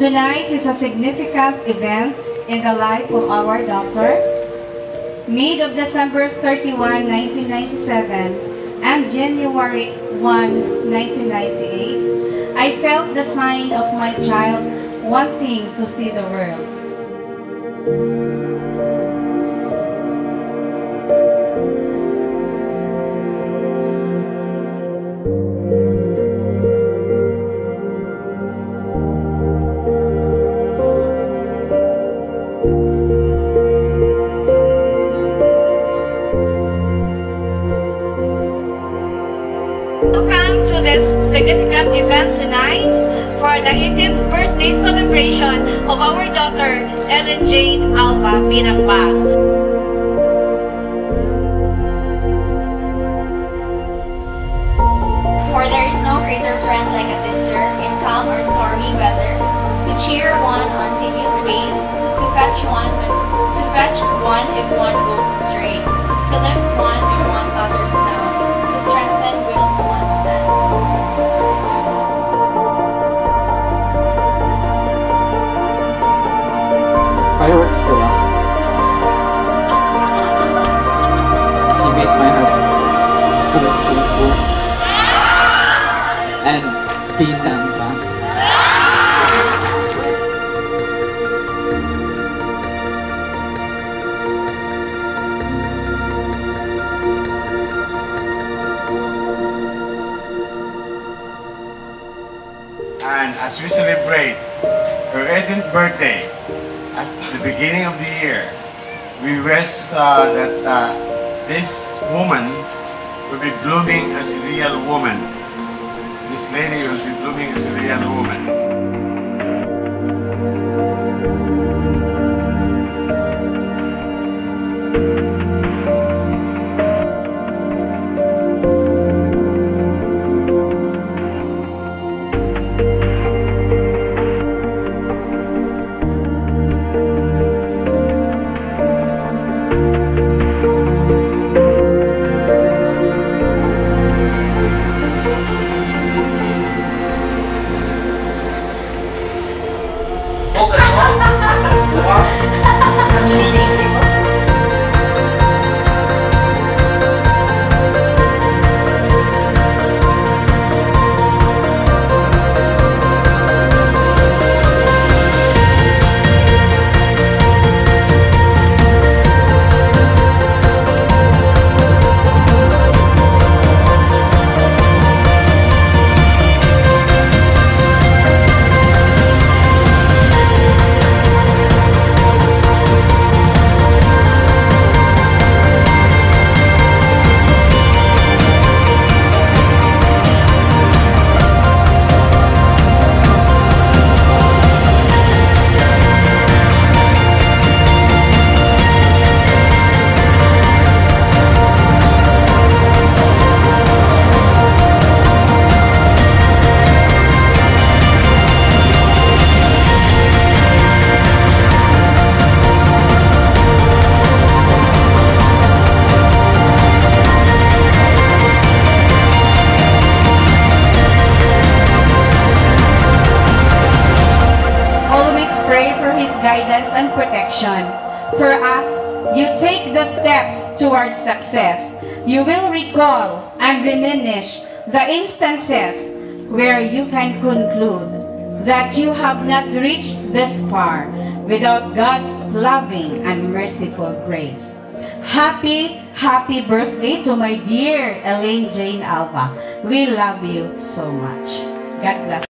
Tonight is a significant event in the life of our daughter. Mid of December 31, 1997 and January 1, 1998, I felt the sign of my child wanting to see the world. Welcome to this significant event tonight for the 18th birthday celebration of our daughter, Ellen Jane Alva Binangba. For there is no greater friend like a sister in calm or stormy weather, to cheer one on tedious way, to fetch one if one goes astray, to lift one if one totters down, to strengthen whilst one stands. Fireworks sila. She made my heart full and pinangba. And as we celebrate her 18th birthday at the beginning of the year, we wish that this woman will be blooming as a real woman. This lady will be blooming as a real woman. Guidance and protection. For us, you take the steps towards success. You will recall and diminish the instances where you can conclude that you have not reached this far without God's loving and merciful grace. Happy birthday to my dear Ellen Jane Alva. We love you so much. God bless.